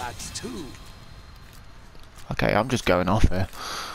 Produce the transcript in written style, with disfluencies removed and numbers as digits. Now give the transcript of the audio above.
artifacts too. Okay, I'm just going off here.